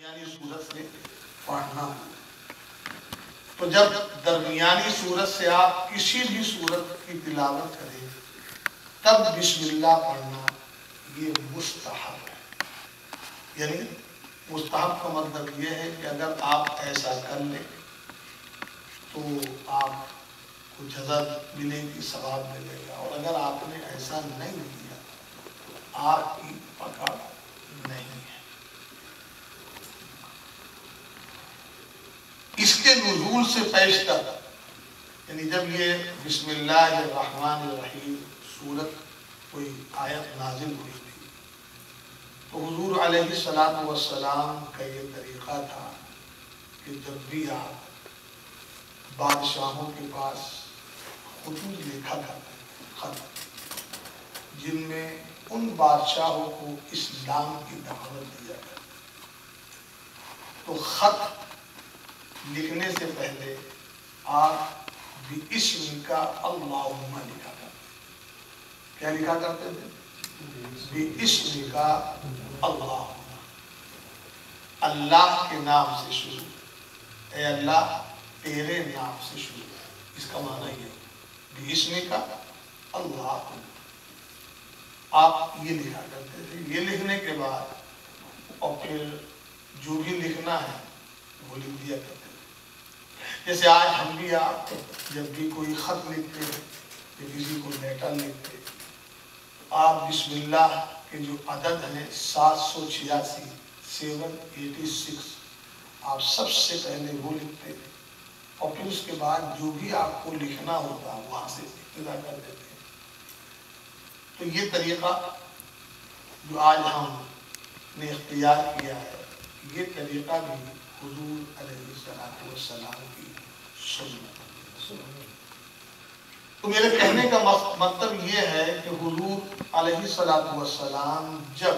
درمیانی صورت سے پڑھنا. تو جب درمیانی صورت سے آپ کسی بھی صورت کی تلاوت کریں تب بسم اللہ پڑھنا یہ مستحب ہے. یعنی مستحب کا مطلب یہ ہے کہ اگر آپ ایسا کر لیں تو آپ کو جزا ملے گی، ثواب ملے گا، اور اگر آپ نے ایسا نہیں کیا تو آپ کی پکڑ نہیں ہے. اس کے نزول سے پیشتر یعنی جب یہ بسم اللہ الرحمن الرحیم سورت کوئی آیت نازل ہوئی تھی تو حضور علیہ السلام کا یہ طریقہ تھا کہ جب بھی آپ بادشاہوں کے پاس خطوط لکھا کرتے خط جن میں ان بادشاہوں کو اسلام کی دعوت دیا کرتی تو خط لکھنے سے پہلے آپ بِاسْمِ کا اللہم لکھا کرتے. کیا لکھا کرتے تھے؟ بِاسْمِ کا اللہم، اللہ کے نام سے شروع، اے اللہ تیرے نام سے شروع. اس کا معنی یہ ہے بِاسْمِ کا اللہم. آپ یہ لکھا کرتے تھے. یہ لکھنے کے بعد اور پھر جو بھی لکھنا ہے وہ لکھ دیا کرتے. جیسے آج ہم بھی آپ جب بھی کوئی خط لکھتے ہیں یا کسی کو لیٹر لکھتے آپ بسم اللہ کے جو عدد ہیں 786 786 آپ سب سے پہلے وہ لکھتے ہیں اور پھر اس کے بعد جو بھی آپ کو لکھنا ہوتا وہاں سے ابتدا کر دیتے ہیں. تو یہ طریقہ جو آج ہم نے اختیار کیا ہے یہ طریقہ بھی حضور علیہ السلام کی سنت. تو میرے کہنے کا مطلب یہ ہے کہ حضور علیہ السلام جب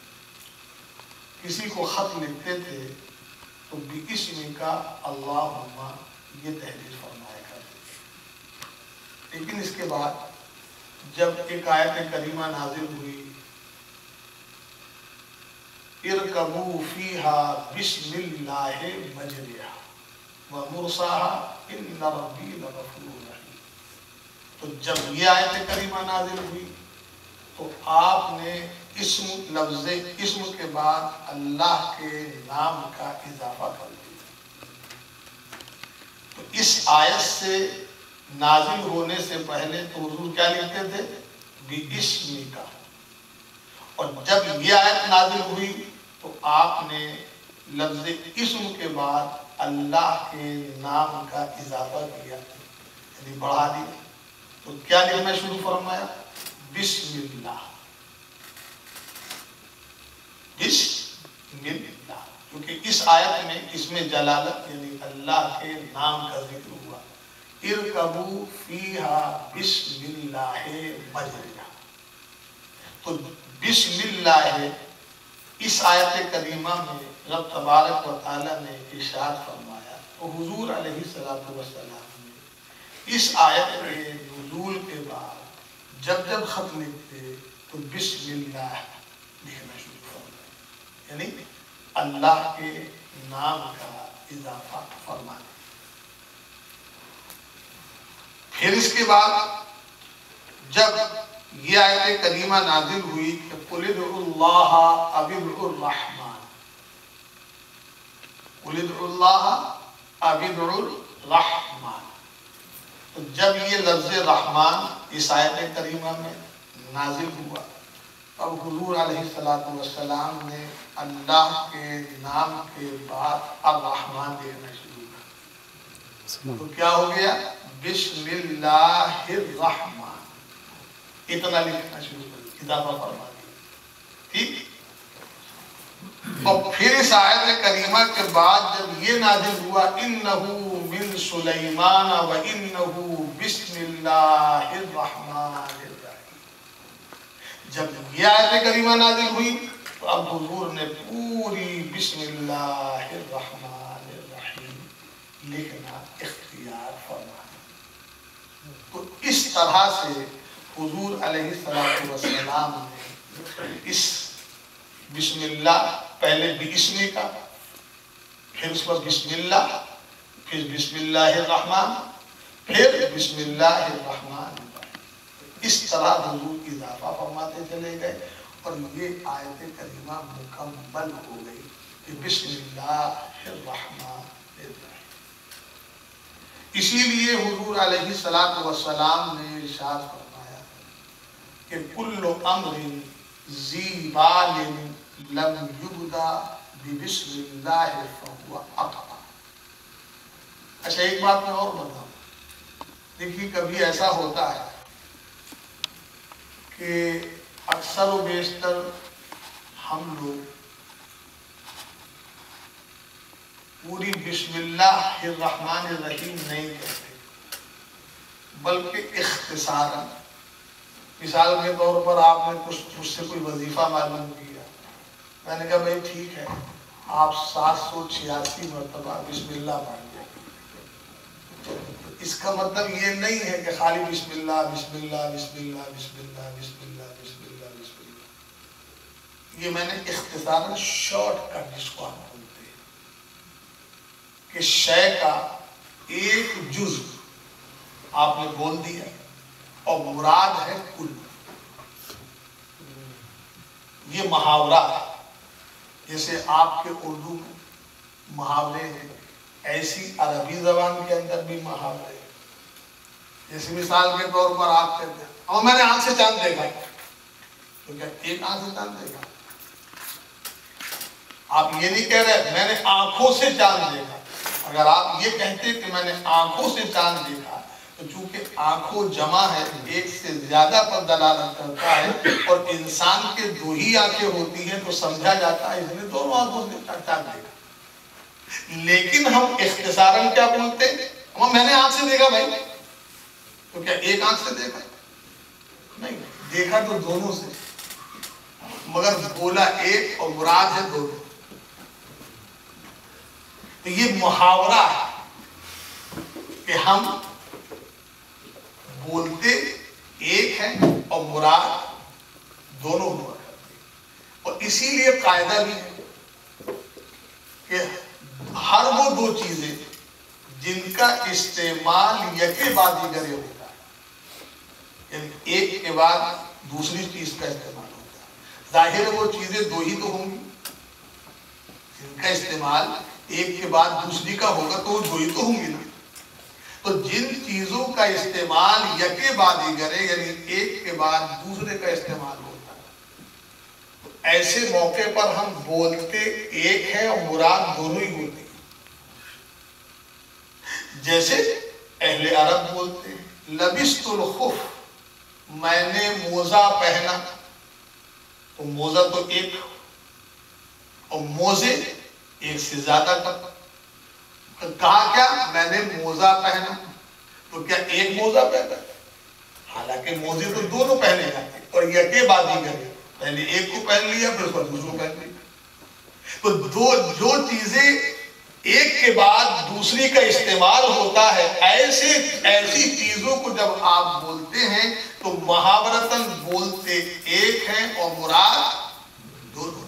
کسی کو خط لکھتے تھے تو بِاسْمِ کا اللہم یہ تحریر فرمایا کرتے تھے. لیکن اس کے بعد جب ایک آیت کریمہ نازل ہوئی ارکبوا فیہا بسم اللہ مجریہا ومرساہا ان ربی لغفور رحیم. تو جب یہ آیت کریمہ نازل ہوئی تو آپ نے لفظ اسم کے بعد اللہ کے نام کا اضافہ کر دیا. تو اس آیت سے نازل ہونے سے پہلے تو حضور کیا لکھتے تھے؟ بِاسْمِ کا. اور جب یہ آیت نازل ہوئی تو آپ نے لفظ اسم کے بعد اللہ کے نام کا اضافہ کیا یعنی بڑھا دیا. تو کیا لکھنا شروع فرمایا؟ بسم اللہ. بسم اللہ کیونکہ اس آیت میں اس میں جلالت یعنی اللہ کے نام کا ذکر ہوا. ارکبوا فیہا بسم اللہ مجریہا. تو بسم اللہ اس آیت کریمہ میں رب تبارک و تعالی نے ارشاد فرمایا. تو حضور علیہ السلام نے اس آیت کے نزول کے بعد جب جب خط لکھتے تو بسم اللہ لکھنا شروع فرمایا یعنی اللہ کے نام کا اضافہ فرمایا. پھر اس کے بعد جب یہ آیت کریمہ نازل ہوئی کہ قُلِ ادْعُوا اللَّهَ أَوِ ادْعُوا الرَّحْمَنَ، قُلِ ادْعُوا اللَّهَ أَوِ ادْعُوا الرَّحْمَنَ. تو جب یہ لفظ رحمان اس آیت کریمہ میں نازل ہوا اب حضور علیہ السلام نے اللہ کے نام کے بعد الرحمن دیکھنا شروع کر. تو کیا ہو گیا؟ بسم اللہ الرحمن. اتنا لکھنا شروع کر اضافہ فرما دیا. ٹھیک. اور پھر اس آیت کریمہ کے بعد جب یہ نازل ہوا انہو من سلیمان و انہو بسم اللہ الرحمن الرحیم. جب یہ آیت کریمہ نازل ہوئی تو اب حضور نے پوری بسم اللہ الرحمن الرحیم لکھنا اختیار فرمایا. تو اس طرح سے حضور علیہ السلام نے اس بسم اللہ پہلے بِاسْمِ کا پھر اس پر بسم اللہ، پھر بسم اللہ الرحمن، پھر بسم اللہ الرحمن۔ اس طرح حضور اضافہ فرماتے چلے گئے اور یہ آیت کریمہ مکمل ہو گئی کہ بسم اللہ الرحمن الرحیم۔ اسی لیے حضور علیہ السلام نے ارشاد فرمایا کہ کل امر ذی بال لم یبدا بسم اللہ فہو عقبہ۔ اچھا ایک بات میں اور بتاؤں، دیکھیے کبھی ایسا ہوتا ہے کہ اکثر و بیشتر ہم لوگ پوری بسم اللہ الرحمن الرحیم نہیں کہتے، بلکہ اختصاراً، مثال کے طور پر آپ نے مجھ سے کوئی وظیفہ معلوم کیا، میں نے کہا بھائی ٹھیک ہے آپ 786 مرتبہ بسم اللہ پڑھ لیں۔ اس کا مطلب یہ نہیں ہے کہ خالی بسم اللہ بسم اللہ بسم اللہ بسم اللہ بسم اللہ بسم اللہ بسم اللہ، یہ میں نے اختصاراً شارٹ کٹ جس کو ہم بولتے ہیں کہ شے کا ایک جز آپ نے بول دیا اور مراد ہے کل۔ یہ محاورہ ہے، جیسے آپ کے اردو میں محاورے ہیں، ایسی عربی زبان کے اندر بھی محاورے ہیں۔ جیسے مثال کے طور پر آپ کہتے ہیں اور میں نے آنکھ سے چاند دیکھا، تو کیا ایک آنکھ سے چاند دیکھا؟ آپ یہ نہیں کہہ رہے میں نے آنکھوں سے چاند دیکھا۔ اگر آپ یہ کہتے کہ میں نے آنکھوں سے چاند دیکھا تو چونکہ آنکھوں جمع ہے، ایک سے زیادہ پر دلالت کرتا ہے اور انسان کے 2 ہی آنکھیں ہوتی ہیں تو سمجھا جاتا ہے اس نے دونوں آنکھوں سے چاند دیکھا۔ لیکن ہم اختصاراً کیا بولتے ہیں میں نے آنکھ سے دیکھا بھائی، تو کیا ایک آنکھ سے دیکھا؟ نہیں، دیکھا تو دونوں سے، مگر بولا ایک اور مراد ہے دونوں۔ تو یہ محاورہ ہے کہ ہم بولتے ایک ہیں اور مراد دونوں ہوا کرتے ہیں۔ اور اسی لیے قاعدہ بھی ہے کہ ہر وہ 2 چیزیں جن کا استعمال یکے بعد دیگرے ہوتا ہے، یعنی ایک کے بعد دوسری چیز کا استعمال ہوتا ہے، ظاہر ہے وہ چیزیں 2 ہی تو ہوں گی، جن کا استعمال ایک کے بعد دوسری کا ہوگا تو وہ 2 ہی تو ہوں گی نا۔ تو جن چیزوں کا استعمال یکے بعد دیگرے یعنی ایک کے بعد دوسرے کا استعمال ہوتا ہے، ایسے موقع پر ہم بولتے ایک ہیں اور مراد دونوں ہی ہوتے ہیں۔ جیسے اہل عرب بولتے ہیں لبست الخف، میں نے موزہ پہنا، تو موزہ تو ایک اور موزے ایک سے زیادہ کا، کہا کیا میں نے موزہ پہنا، تو کیا ایک موزہ پہنا؟ حالانکہ موزے تو دونوں پہنے جاتے ہیں اور یکے بعد دیگر، پہلے ایک کو پہن لیا پھر اس کو دوسروں پہن لیا۔ تو جو چیزیں ایک کے بعد دوسری کا استعمال ہوتا ہے، ایسی چیزوں کو جب آپ بولتے ہیں تو محاورتاً بولتے ایک ہیں اور مراد دونوں۔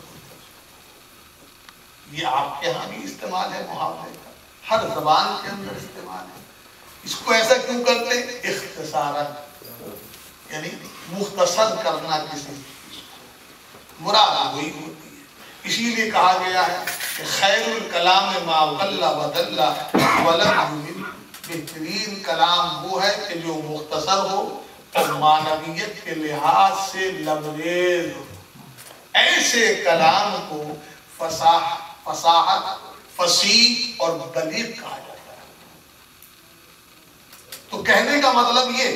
یہ آپ کے ہاں بھی استعمال ہے محاورے کا، ہر زبان کے اندر استعمال ہے۔ اس کو ایسا کیوں کرتے ہیں؟ اختصاراً، یعنی مختصر کرنا کسی مراد وہی ہوتی ہے۔ اسی لیے کہا گیا ہے کہ خیر الکلام ما قل و دل ولم یمل، بہترین کلام وہ ہے کہ جو مختصر ہو اور معنویت کے لحاظ سے لبریز ہو۔ ایسے کلام کو فصاحت، فصیح اور بلیغ کہا جاتا ہے۔ تو کہنے کا مطلب یہ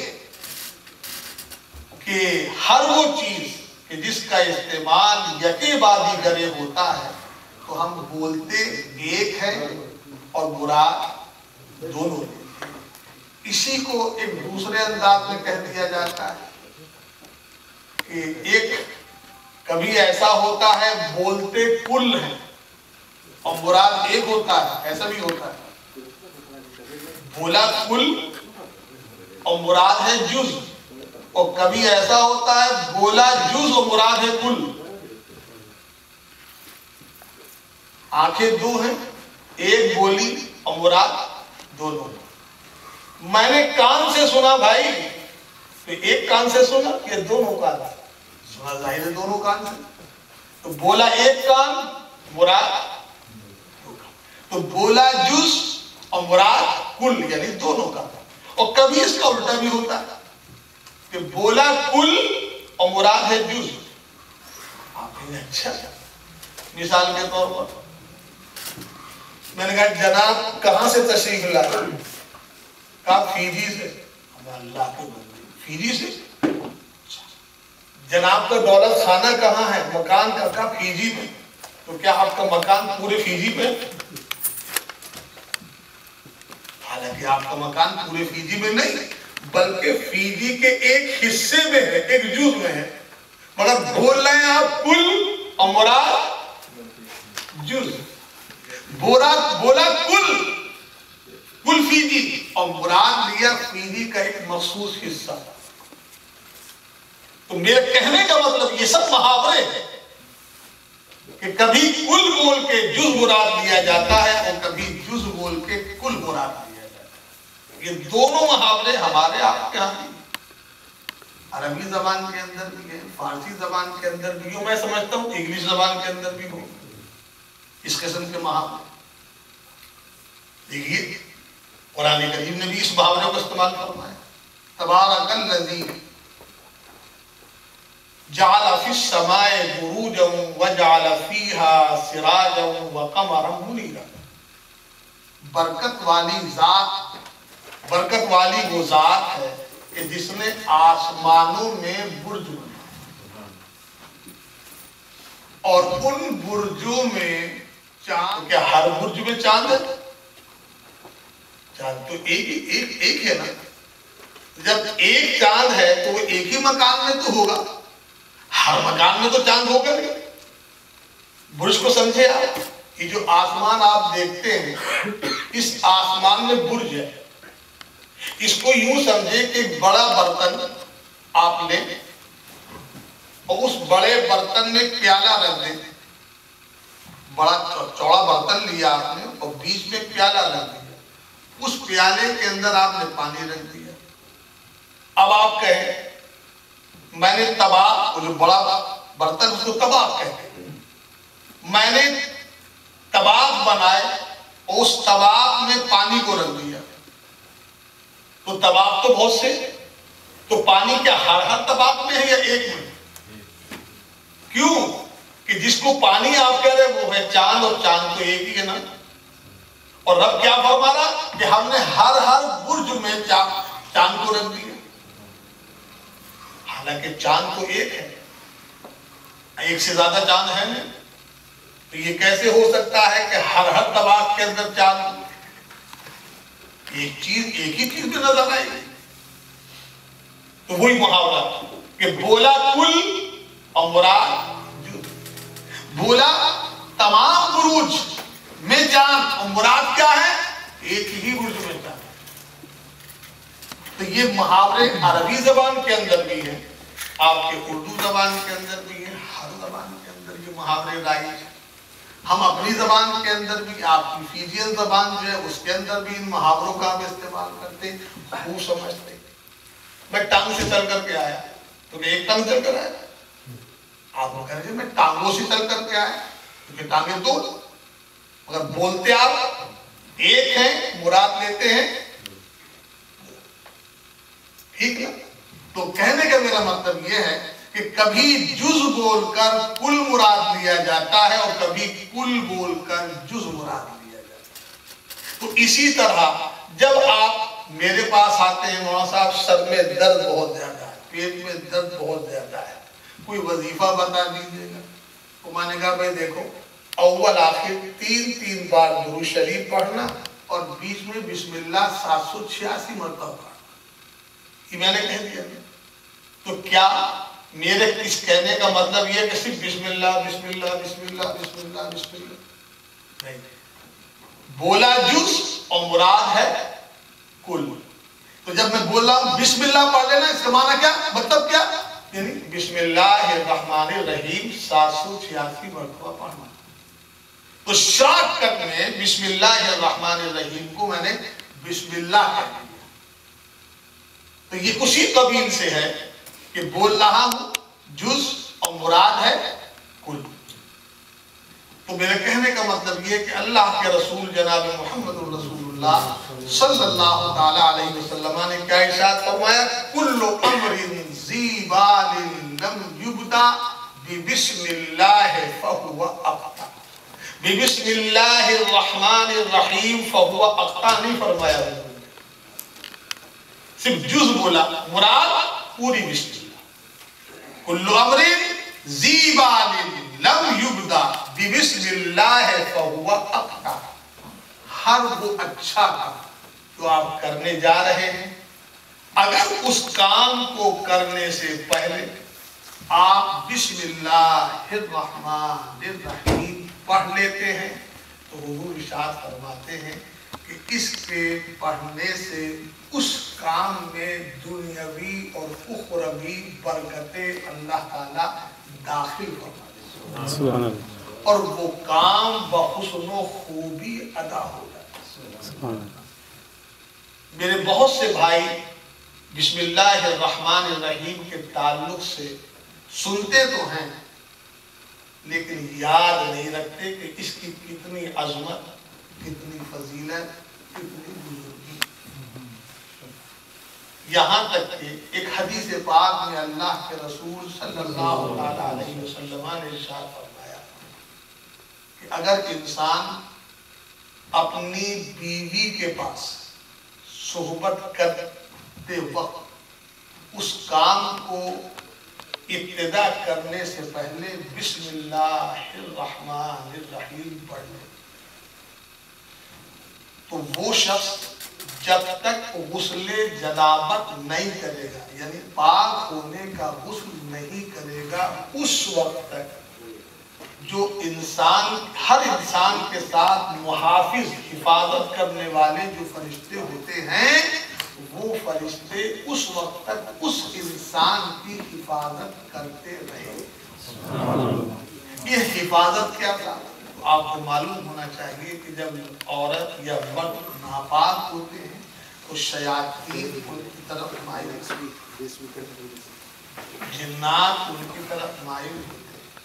کہ ہر وہ چیز کہ جس کا استعمال یکے بعد دیگرے ہوتا ہے تو ہم بولتے ایک ہیں اور مراد دونوں ہیں۔ اسی کو ایک دوسرے انداز میں کہہ دیا جاتا ہے کہ ایک کبھی ایسا ہوتا ہے بولتے کل ہیں اور مراد ایک ہوتا ہے، ایسا بھی ہوتا ہے بولا کل اور مراد ہے جز، اور کبھی ایسا ہوتا ہے بولا جز اور مراد ہے کل۔ آنکھیں 2 ہیں ایک بولی اور مراد دونوں. میں نے کان سے سنا بھائی، تو ایک کان سے سنا یا دونوں کان سے سنا؟ ظاہر ہے دونوں کان سے. تو بولا ایک کان مراد دو کان. تو بولا جز اور مراد کل، یعنی دونوں کان. اور کبھی اس کا الٹا بھی ہوتا ہے کہ بولا کل اور مراد ہے جز. آپ کہیں اچھا. مثال کے طور پر میں نے کہا جناب کہاں سے تشریف لائے؟ کہا فیجی سے. اللہ کے بندے، فیجی سے؟ جناب کا دولت خانہ کہاں ہے؟ مکان کا. کہا فیجی میں. تو کیا آپ کا مکان پورے فیجی میں؟ حالانکہ آپ کا مکان پورے فیجی میں نہیں، بلکہ فیجی کے ایک حصے میں ہے، ایک جز میں ہے. مگر بول رہے ہیں آپ کل اور مراد جز. بولا کل فیجی اور مراد لیا فیجی کا ایک مخصوص حصہ. تو میرے کہنے کا مطلب یہ سب محاورے ہیں کہ کبھی کل بول کے جز مراد لیا جاتا ہے اور کبھی جز بول کے کل مراد لیا جاتا ہے. یہ دونوں محاورے ہمارے آپ کے ہاں بھی، عربی زبان کے اندر بھی ہے، فارسی زبان کے اندر بھی ہو، میں سمجھتا ہوں انگلش زبان کے اندر بھی ہو اس قسم کے محاورے. دیکھیے قرآن کریم نے بھی اس محاورے کو استعمال فرمایا. تبارک الذی جعل فی السماء بروجا وجعل فیہا سراجا وقمرا منیرا. برکت والی ذات، برکت والی وہ ذات ہے کہ جس نے آسمانوں میں برج بنائے اور ان برجوں میں چاند. کیا ہر برج میں چاند ہے؟ چاند تو ایک ہے نا. جب ایک چاند ہے تو وہ ایک ہی مکان میں تو ہوگا، ہر مکان میں تو چاند ہوگا نہیں. برج کو سمجھے آپ؟ یہ جو آسمان آپ دیکھتے ہیں، اس آسمان میں برج ہے. اس کو یوں سمجھے کہ ایک بڑا برتن آپ لیں اور اس بڑے برتن میں پیالہ رکھ دیں. بڑا چوڑا برتن لیا آپ نے اور بیچ میں پیالہ رکھ دیا. اس پیالے کے اندر آپ نے پانی رکھ دیا. اب آپ کہیں میں نے تباہ، وہ جو بڑا برتن اس کو تباہ کہتے ہیں، میں نے تباہ بنائے اور اس تباہ میں پانی کو رکھ دیا. تو تباہ تو بہت سے، تو پانی کیا ہر تباہ میں ہے یا ایک میں؟ کیوں کہ جس کو پانی آپ کہہ رہے وہ ہے چاند، اور چاند تو ایک ہی ہے نا. اور رب کیا فرما رہا کہ ہم نے ہر برج میں چاند کو رکھ دیا. حالانکہ چاند تو ایک ہے، ایک سے زیادہ چاند ہے نہیں. تو یہ کیسے ہو سکتا ہے کہ ہر طباق کے اندر چاند؟ ایک چیز ایک ہی چیز میں نظر آئے گی. تو وہی محاورہ کہ بولا کل اور مراد جز. بولا تمام بروج میں چاند اور مراد کیا ہے؟ ایک ہی برج میں چاند. تو یہ محاورے عربی زبان کے اندر بھی ہیں، آپ کے اردو زبان کے اندر بھی ہیں، ہر زبان کے اندر یہ محاورے رائج ہیں. ہم اپنی زبان کے اندر بھی، آپ کی فیجین زبان جو ہے اس کے اندر بھی ان محاوروں کا ہم استعمال کرتے ہیں، خوب سمجھتے ہیں. میں ٹانگ سے چل کر کے آیا تو میں ایک ٹانگ چل کر آیا. آپ کو کہہ رہے میں ٹانگوں سے چل کر کے آیا کیونکہ ٹانگیں دو، مگر بولتے آپ ایک ہیں، مراد لیتے ہیں ٹھیک ہے. تو کہنے کا میرا مطلب یہ ہے کہ کبھی جز بول کر کل مراد لیا جاتا ہے اور کبھی کل بول کر جز مراد لیا جاتا ہے. تو اسی طرح جب آپ میرے پاس آتے ہیں مولانا صاحب سر میں درد بہت زیادہ ہے، پیٹ میں درد بہت زیادہ ہے، کوئی وظیفہ بتا دیجیے گا. تو میں نے کہا بھائی دیکھو اول آخر 3 بار درود شریف پڑھنا اور بیچ میں بسم اللہ 786 مرتبہ پڑھنا. یہ میں نے کہہ دیا. تو کیا میرے اس کہنے کا مطلب یہ ہے کہ صرف بسم اللہ بسم اللہ بسم اللہ بسم اللہ بسم اللہ نہیں؟ بولا جز اور مراد ہے کل. تو جب میں بول رہا ہوں بسم اللہ پڑھ لینا، اس کا معنی کیا، مطلب کیا، یعنی بسم اللہ-ir-Rahman-ir-Rahim 786 مرتبہ پڑھنا. تو شارٹ کٹ میں بسم بسم اللہ الرحمن الرحیم کو میں نے بسم اللہ کہہ دیا. تو یہ اسی قبیل سے ہے کہ بول رہا ہوں جز اور مراد ہے کل. تو میرے کہنے کا مطلب یہ کہ اللہ کے رسول جناب محمد رسول اللہ صلی اللہ تعالی علیہ وسلم نے کیا ارشاد فرمایا؟ کل امر ذی بال لم یبدا ببسم اللہ فہو اخطا. بسم اللہ الرحمن الرحیم فہو اخطا نہیں فرمایا، صرف جز بولا، مراد پوری بسم اللہ. کل امر ذی بال لم یبدا بسم اللہ فہو اخطا. ہر وہ اچھا کام جو آپ کرنے جا رہے ہیں، اگر اس کام کو کرنے سے پہلے آپ بسم اللہ الرحمن الرحیم پڑھ لیتے ہیں تو حضور ارشاد فرماتے ہیں کہ اس کے پڑھنے سے اس کام میں دنیاوی اور اخروی برکتیں اللہ تعالیٰ داخل فرما دیتے ہیں اور وہ کام بحسن و خوبی ادا ہو جاتا ہے. میرے بہت سے بھائی بسم اللہ الرحمن الرحیم کے تعلق سے سنتے تو ہیں لیکن یاد نہیں رکھتے کہ اس کی کتنی عظمت، کتنی فضیلت، کتنی بزرگی. یہاں تک کہ ایک حدیث پاک میں اللہ کے رسول صلی اللہ علیہ وسلم نے ارشاد فرمایا کہ اگر انسان اپنی بیوی کے پاس صحبت کرتے وقت اس کام کو ابتدا کرنے سے پہلے بسم اللہ الرحمن الرحیم پڑھ لے تو وہ شخص جب تک غسل جنابت نہیں کرے گا، یعنی پاک ہونے کا غسل نہیں کرے گا، اس وقت تک جو انسان، ہر انسان کے ساتھ محافظ، حفاظت کرنے والے جو فرشتے ہوتے ہیں، وہ فرشتے اس وقت تک اس انسان کی حفاظت کرتے رہے. یہ حفاظت کیا تھا؟ آپ کو معلوم ہونا چاہیے کہ جب عورت یا مرد ناپاک ہوتے ہیں تو شیاطین ان کی طرف مائل، جنات ان کی طرف مائل ہوتے ہیں.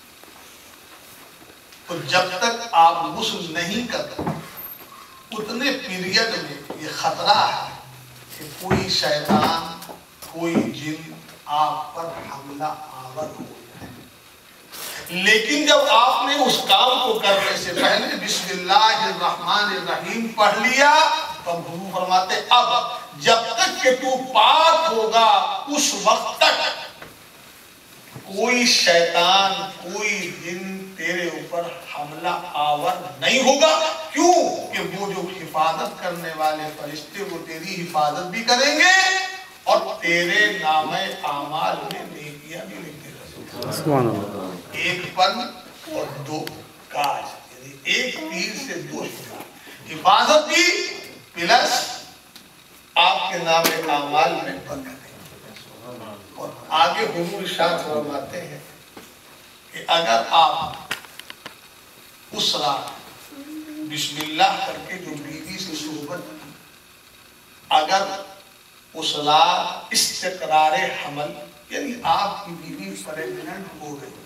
تو جب تک آپ غسل نہیں کرتے اتنے پیریڈ میں یہ خطرہ ہے کہ کوئی شیطان، کوئی جن آپ پر حملہ آور ہو جائے. لیکن جب آپ نے اس کام کو کرنے سے پہلے بسم اللہ الرحمن الرحیم پڑھ لیا تو حضور فرماتے اب جب تک کہ تو پاک ہوگا اس وقت تک کوئی شیطان، کوئی جن تیرے اوپر حملہ آور نہیں ہوگا. کیوں کہ وہ جو حفاظت کرنے والے فرشتے وہ تیری حفاظت بھی کریں گے اور تیرے نام اعمال میں نیکیاں بھی لکھتے رہیں. ایک پن اور دو کاج، یعنی ایک تیر سے دو شکار، حفاظت بھی پلس آپ کے نام اعمال میں برکت. اور آگے حضور ارشاد فرماتے ہیں کہ اگر آپ اس رات بسم اللہ کر کے جو بیوی سے صحبت کی، اگر اس رات استقرار حمل، یعنی آپ کی بیوی پریگننٹ ہو گئی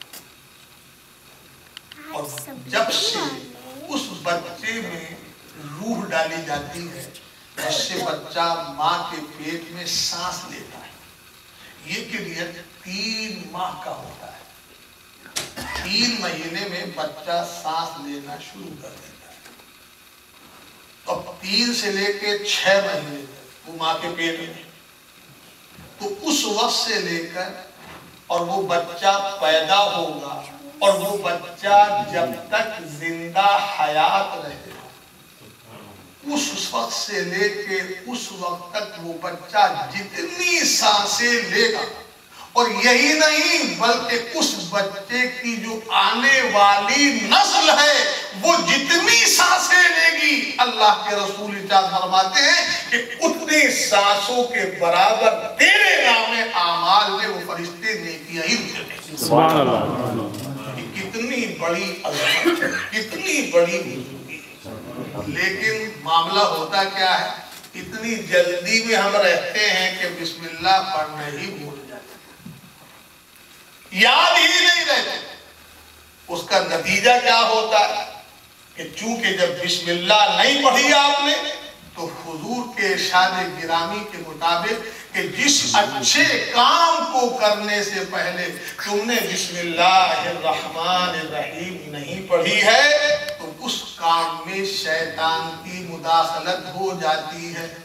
اور جب سے اس بچے میں روح ڈالی جاتی ہے جس سے بچہ ماں کے پیٹ میں سانس لیتا ہے، یہ پیریڈ 3 ماہ کا ہوتا ہے. 3 مہینے میں بچہ سانس لینا شروع کر دیتا ہے. اب 3 سے لے کے 6 مہینے تک وہ ماں کے پیٹ میں، تو اس وقت سے لے کر اور وہ بچہ پیدا ہوگا اور وہ بچہ جب تک زندہ حیات رہے گا، اس وقت سے لے کے اس وقت تک وہ بچہ جتنی سانسیں لے گا، اور یہی نہیں بلکہ اس بچے کی جو آنے والی نسل ہے وہ جتنی سانسیں لے گی، اللہ کے رسول ارشاد فرماتے ہیں کہ اتنی سانسوں کے برابر تیرے نام اعمال میں وہ فرشتے نیکیاں ہی لکھتے ہیں. سبحان اللہ. کتنی بڑی عظمت، کتنی بڑی بزرگی. لیکن معاملہ ہوتا کیا ہے، اتنی جلدی میں ہم رہتے ہیں کہ بسم اللہ پڑھنا ہی بھول جاتے ہیں، یاد ہی نہیں رہتے۔ اس کا نتیجہ کیا ہوتا ہے کہ چونکہ جب بسم اللہ نہیں پڑھی آپ نے تو حضور کے ارشاد گرامی کے مطابق کہ جس اچھے کام کو کرنے سے پہلے تم نے بسم اللہ الرحمن الرحیم نہیں پڑھی ہے تو اس کام میں شیطان کی مداخلت ہو جاتی ہے۔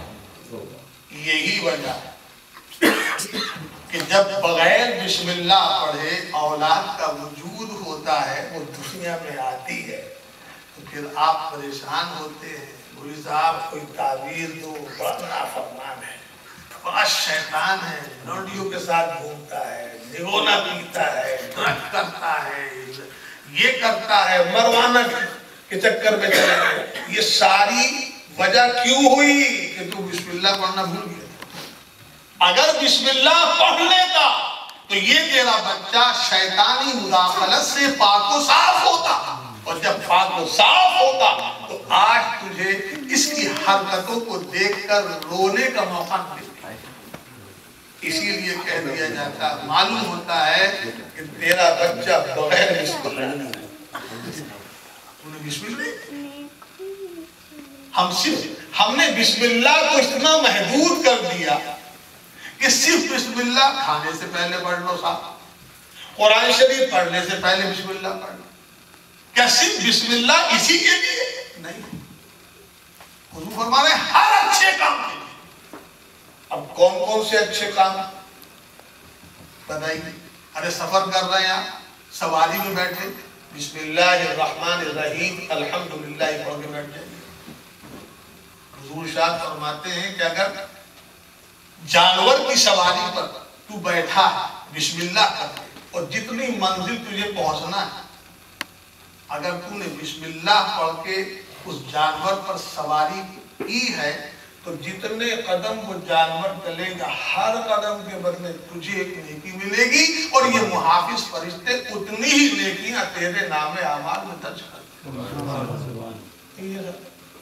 یہی وجہ ہے کہ جب بغیر بسم اللہ پڑھے اولاد کا وجود ہوتا ہے، وہ دنیا میں آتی ہے، تو پھر آپ پریشان ہوتے ہیں، مولوی صاحب کوئی تعبیر دو، بڑا نافرمان ہے، بڑا شیطان ہے، لوڈیوں کے ساتھ گھومتا ہے، نگونا پیتا ہے، ڈرگ کرتا ہے، یہ کرتا ہے، مروانا کے چکر میں چلا گیا۔ یہ ساری وجہ کیوں ہوئی کہ تو بسم اللہ پڑھنا بھول گیا؟ اگر بسم اللہ پڑھ لیتا تو یہ تیرا بچہ شیطانی مداخلت سے پاک و صاف ہوتا، اور جب پاک و صاف ہوتا تو آج تجھے اس کی حرکتوں کو دیکھ کر رونے کا موقع ملتا۔ اسی لیے کہہ دیا جاتا، معلوم ہوتا ہے کہ تیرا بچہ بغیر بسم اللہ نہیں، بسم اللہ ہم نے بسم اللہ کو اتنا محدود کر دیا کہ صرف بسم اللہ کھانے سے پہلے پڑھ لو صاحب، قرآن شریف پڑھنے سے پہلے بسم اللہ پڑھ لو۔ کیا صرف بسم اللہ اسی کے لیے؟ نہیں، حضور فرما رہے ہیں ہر اچھے کام کے لیے۔ اب کون کون سے اچھے کام بتائیے؟ ارے سفر کر رہے ہیں آپ، سواری میں بیٹھے، بسم اللہ الرحمن الرحیم الحمدللہ پڑھ کے بیٹھ جائیں۔ حضور ارشاد فرماتے ہیں کہ اگر جانور کی سواری پر تو بیٹھا ہے، بسم اللہ کر اور جتنی منزل تجھے پہنچنا ہے، اگر تو نے بسم اللہ پڑھ کے اس جانور پر سواری کی ہے تو جتنے قدم وہ جانور چلے گا ہر قدم کے بدلے تجھے ایک نیکی ملے گی، اور یہ محافظ فرشتے اتنی ہی نیکیاں تیرے نام اعمال میں درج کرتے ہیں۔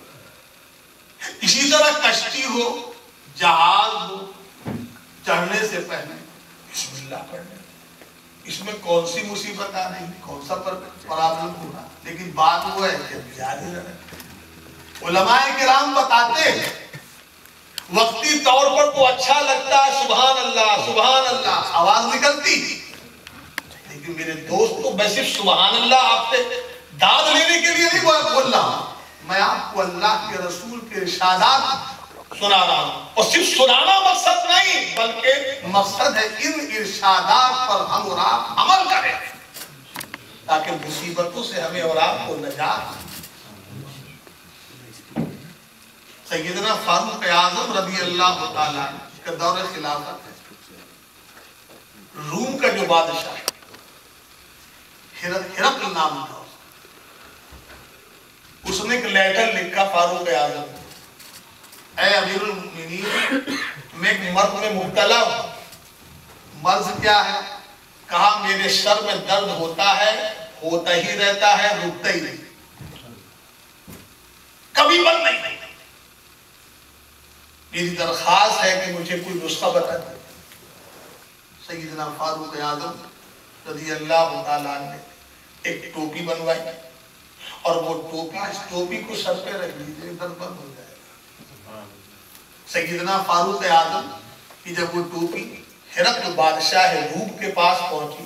اسی طرح کشتی ہو، جہاز ہو، چڑھنے سے پہلے بسم اللہ پڑھنے، اس میں کون سی مصیبت آ رہی، کون سا پرابلم ہوگا، لیکن بات وہ ہے کہ یاد ہی رہے۔ علماء کرام بتاتے ہیں وقتی طور پر تو اچھا لگتا ہے سبحان اللہ آواز نکلتی، لیکن میرے دوستو میں صرف سبحان اللہ آپ سے داد لینے کے لیے نہیں بول رہا ہوں، میں آپ کو اللہ کے رسول کے ارشادات سنا رہا ہوں، اور صرف سنانا مقصد نہیں بلکہ مقصد ہے ان ارشادات پر ہم اور آپ عمل کریں تاکہ مصیبتوں سے ہمیں اور آپ کو نجات۔ سیدنا فاروق اعظم رضی اللہ تعالیٰ کا دور خلافت ہے، روم کا جو بادشاہ ہرقل نام تھا، اس نے ایک لیٹر لکھا فاروق اعظم، اے امیر المؤمنین میں ایک مرض میں مبتلا ہوں۔ مرض کیا ہے؟ کہا میرے سر میں درد ہوتا ہے، ہوتا ہی رہتا ہے، رکتا ہی نہیں، کبھی بند نہیں۔ میری درخواست ہے کہ مجھے کوئی نسخہ بتا دیں۔ سیدنا فاروق اعظم رضی اللہ تعالیٰ نے ایک ٹوپی بنوائی، اور وہ ٹوپی، اس ٹوپی کو سر پہ رکھ لیجیے، درد بند ہو جائے گا۔ سیدنا فاروق اعظم کی جب وہ ٹوپی ہرقل بادشاہ روم کے پاس پہنچی،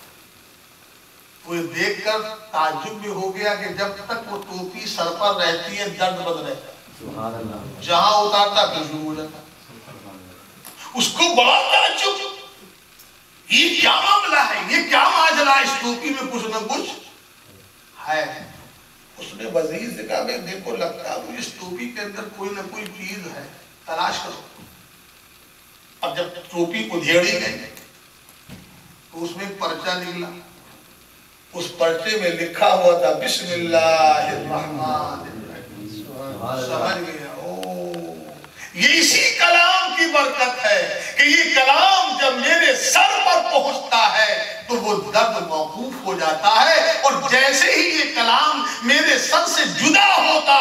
وہ دیکھ کر تعجب بھی ہو گیا کہ جب تک وہ ٹوپی سر پر رہتی ہے درد بند رہتا ہے، جہاں اتارتا پھر شروع ہو جاتا۔ اس کو بڑا تعجب، یہ کیا معاملہ ہے، یہ کیا ماجرا ہے، اس ٹوپی میں کچھ نہ کچھ ہے۔ اس نے وزیر سے کہا میں دیکھو لگتا ہے اس ٹوپی کے اندر کوئی نہ کوئی چیز ہے، تلاش کرو۔ اب جب ٹوپی ادھیڑی گئی تو اس میں ایک پرچہ نکلا، اس پرچے میں لکھا ہوا تھا بسم اللہ الرحمن الرحیم۔ سمجھ گیا، یہ اسی کلام کی برکت ہے کہ یہ کلام جب میرے سر پر پہنچتا ہے تو وہ درد موقوف ہو جاتا ہے، اور جیسے ہی یہ کلام میرے سر سے جدا ہوتا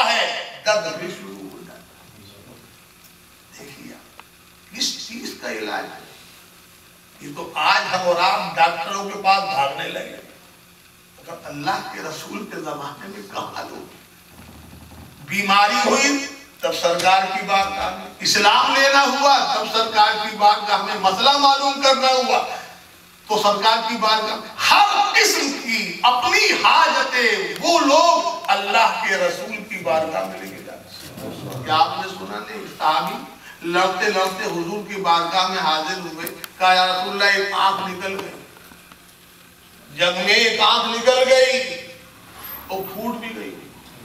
دھڑے شروع ہو جاتا ہے. دیکھیے کس چیز کا علاج ہے. یہ تو آج ہم اور آپ ڈاکٹروں کے پاس بھاگنے لگے. اگر اللہ کے رسول کے زمانے میں کہاں لوگ بیماری ہوئی تب سرکار کی بارگاہ میں، اسلام لینا ہوا تب سرکار کی بارگاہ میں، مسئلہ معلوم کرنا ہوا تو سرکار کی بارگاہ میں. ہر قسم کی اپنی حاجتیں وہ لوگ اللہ کے رسول کی بارگاہ میں لے کے جاتے. کیا آپ نے سنا نہیں؟ صحابی لڑتے لڑتے حضور کی بارگاہ میں حاضر ہوئے. کہا یا رسول اللہ ایک آنکھ نکل گئی، جنگ میں ایک آنکھ نکل گئی اور پھوٹ بھی گئی.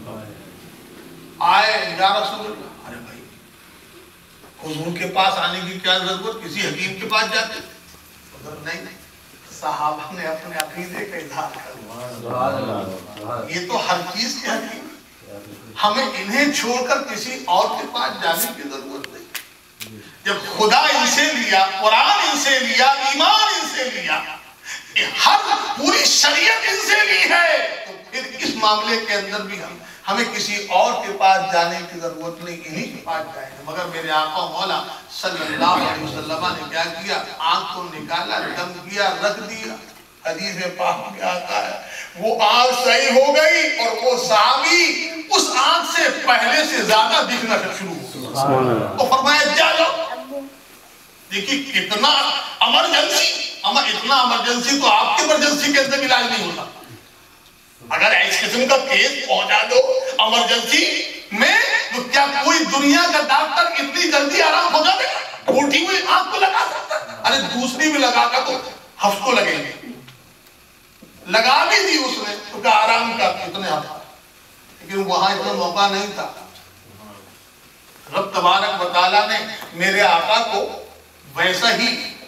آئے یا رسول اللہ، ارے بھائی حضور کے پاس آنے کی کیا ضرورت، کسی حکیم کے پاس جاتے؟ نہیں، صحابہ نے اپنے عقیدے کا اظہار کر. یہ تو ہر چیز کے حکیم، ہمیں انہیں چھوڑ کر کسی اور کے پاس جانے کی ضرورت نہیں. جب خدا ان سے لیا، قرآن ان سے لیا، ایمان ان سے لیا، ہر پوری شریعت ان سے لی ہے، تو پھر اس معاملے کے اندر بھی ہمیں کسی اور کے پاس جانے کی ضرورت نہیں، انہی کے پاس جائیں گے. مگر میرے آقا مولا صلی اللہ علیہ وسلم نے کیا کیا؟ آنکھ کو نکالا، دم کیا، رکھ دیا. حدیث پاک میں آتا ہے وہ آنکھ صحیح ہو گئی اور وہ صحابی اس آنکھ سے پہلے سے زیادہ دکھنا شروع ہو. تو فرمایا جا لو. دیکھیے کتنا ایمرجنسی، اتنا ایمرجنسی تو آپ کی ایمرجنسی کے اندر علاج نہیں ہوتا. اگر اس قسم کا کیس پہنچا دو ایمرجنسی میں تو کیا کوئی دنیا کا ڈاکٹر اتنی جلدی آرام ہو جائے گا؟ ٹوٹی ہوئی آنکھ کو لگا سکتا ہے؟ ارے دوسری بھی لگا کر تو ہفتوں لگیں گے. لگا بھی دی اس نے تو کہا آرام کا اتنے ہفتہ، لیکن وہاں اتنا موقع نہیں تھا. رب تبارک و تعالیٰ نے میرے آقا کو ویسا ہی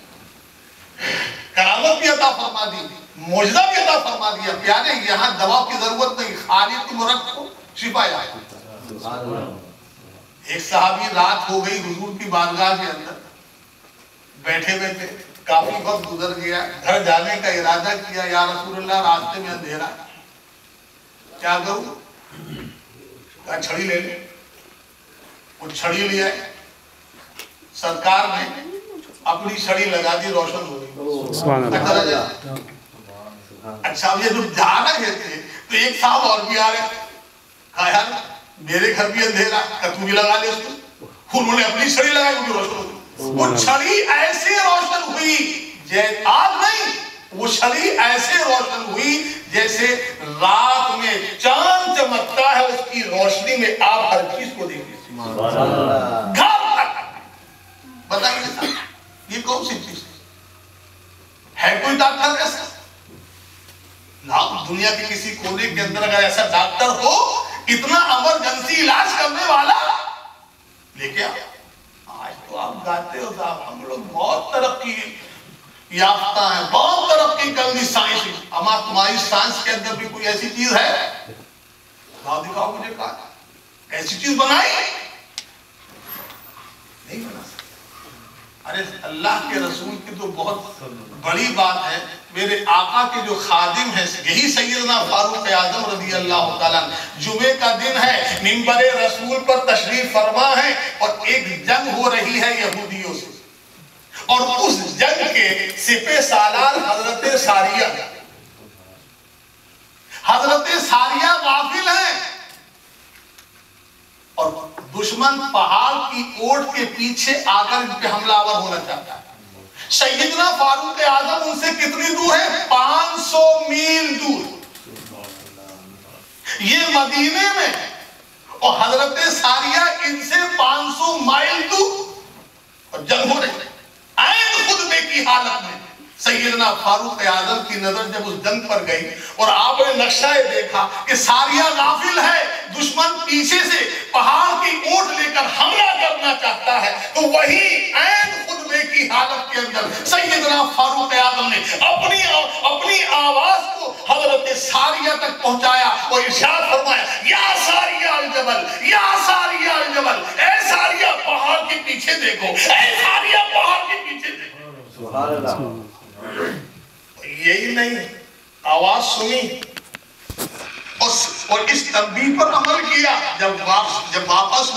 کرامت بھی عطا فرما دی، معجزہ بھی عطا فرما دیا. پیارے یہاں دوا کی ضرورت نہیں، خالی تم رکھو شفا جائے. ایک صحابی رات ہو گئی حضور کی بارگاہ کے اندر بیٹھے ہوئے تھے، کافی وقت گزر گیا، گھر جانے کا ارادہ کیا. یا رسول اللہ راستے میں اندھیرا، کیا کروں؟ کہا چھڑی لے لے. وہ چھڑی لیا، سرکار نے اپنی چھڑی لگا دی، روشن ہو گئی. اچھا اب یہ جو جا رہے تھے تو ایک صاحب اور بھی آ رہے تھے. کہا یار میرے گھر بھی اندھیرا، تو بھی لگا لے اس کو. انہوں نے اپنی چھڑی لگائی، وہ بھی روشن ہو گئی. وہ چھڑی ایسے روشن ہوئی، آج نہیں، وہ چھڑی ایسے روشن ہوئی جیسے رات میں چاند چمکتا ہے، اس کی روشنی میں آپ ہر چیز کو دیکھیں. گھر تک. بتائیے یہ کون سی چیز ہے؟ کوئی ڈاکٹر ایسا؟ دنیا کے کسی کونے کے اندر اگر ایسا ڈاکٹر ہو، اتنا ایمرجنسی علاج کرنے والا، لیکن آج تو آپ گاتے ہو صاحب ہم لوگ بہت ترقی یافتہ ہیں، بہت ترقی کر لی سائنس. اما تمہاری سائنس کے اندر بھی کوئی ایسی چیز ہے؟ دکھاؤ مجھے. کہا ایسی چیز بنائی نہیں بنا سکتے. ارے اللہ کے رسول کی تو بہت بڑی بات ہے. میرے آقا کے جو خادم ہیں یہی سیدنا فاروق اعظم رضی اللہ تعالیٰ، جمعے کا دن ہے، منبر رسول پر تشریف فرما ہے اور ایک جنگ ہو رہی ہے یہودیوں سے، اور اس جنگ کے سپہ سالار حضرت ساریہ غافل ہیں اور دشمن پہاڑ کی اوٹ کے پیچھے آ کر ان پہ حملہ آور ہونا چاہتا ہے. سیدنا فاروق اعظم ان سے کتنی دور ہے؟ 500 میل دور. یہ مدینے میں اور حضرت ساریہ ان سے 500 مائل دور، اور جنگ ہو رہی ہے. عین خطبے کی حالت میں سیدنا فاروق اعظم کی نظر جب اس جنگ پر گئی اور آپ نے نقشہ دیکھا کہ ساریہ غافل ہے، دشمن پیچھے سے پہاڑ کی اوٹ لے کر حملہ کرنا چاہتا ہے، تو وہی عین خطبے کی حالت کے اندر سیدنا فاروق اعظم نے اپنی آواز کو حضرت ساریہ تک پہنچایا اور ارشاد فرمایا، یا ساریہ الجبل، یا ساریہ الجبل، اے ساریہ پہاڑ کے پیچھے دیکھو، اے ساریہ پہاڑ کے پیچھے دیکھو. سبحان اللہ. یہی نہیں، آواز سنی اور اس تنبیہ پر عمل کیا. جب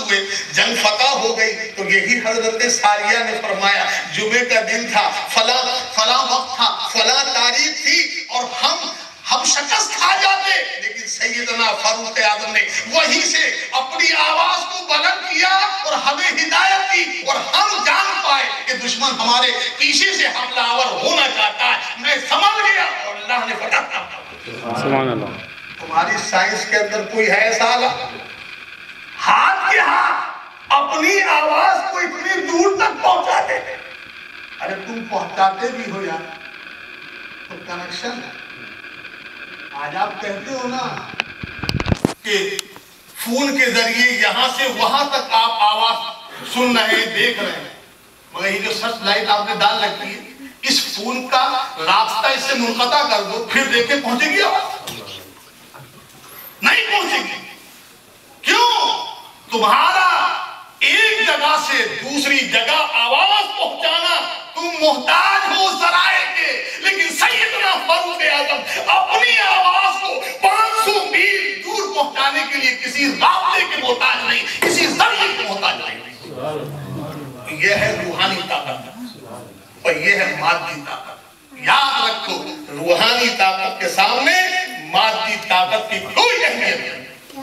ہوئے، جنگ فتح ہو گئی، تو یہی حضرت ساریہ نے فرمایا جمعے کا دن تھا، فلاں وقت تھا، فلاں تاریخ تھی، اور ہم شکست کھا جاتے، لیکن سیدنا فاروق اعظم نے وہیں سے اپنی آواز کو بلند کیا اور ہمیں ہدایت کی، اور ہم جان پائے کہ دشمن ہمارے پیچھے سے حملہ آور ہونا چاہتا ہے۔ میں سمجھ گیا اور اللہ نے فتح کیا۔ سبحان اللہ۔ تمہاری سائنس کے اندر کوئی ہے سالہ؟ ہاتھ کے ہاتھ اپنی آواز کو اتنی دور تک پہنچا دیتے۔ ارے تم پہنچاتے بھی ہو یار تو کنیکشن ہے۔ آج آپ کہتے ہو نا کہ فون کے ذریعے یہاں سے وہاں تک آپ آواز سن رہے ہیں، دیکھ رہے ہیں، مگر یہ جو سرچ لائٹ آپ نے ڈال رکھی ہے، اس فون کا رابطہ اس سے منقطع کر دو، پھر دیکھیں پہنچے گی آواز؟ نہیں پہنچے گی۔ کیوں؟ تمہارا ایک جگہ سے دوسری جگہ آواز پہنچانا تم محتاج ہو ذرائع کے، لیکن سیدنا فاروق اعظم اپنی آواز کو 500 میل دور پہنچانے کے لیے کسی رابطے کے محتاج نہیں، کسی ذریعے کے محتاج نہیں۔ یہ ہے روحانی طاقت اور یہ ہے مادی طاقت۔ یاد رکھو، روحانی طاقت کے سامنے مادی طاقت کی کوئی اہمیت نہیں۔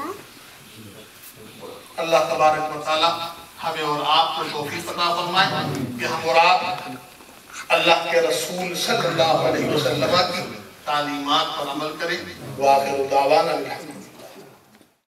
اللہ تبارک و تعالی ہمیں اور آپ کو توفیق عطا فرمائے کہ ہم اور آپ اللہ کے رسول صلی اللہ علیہ وسلم کی تعلیمات پر عمل کریں۔ وآخر دعوانا الحمد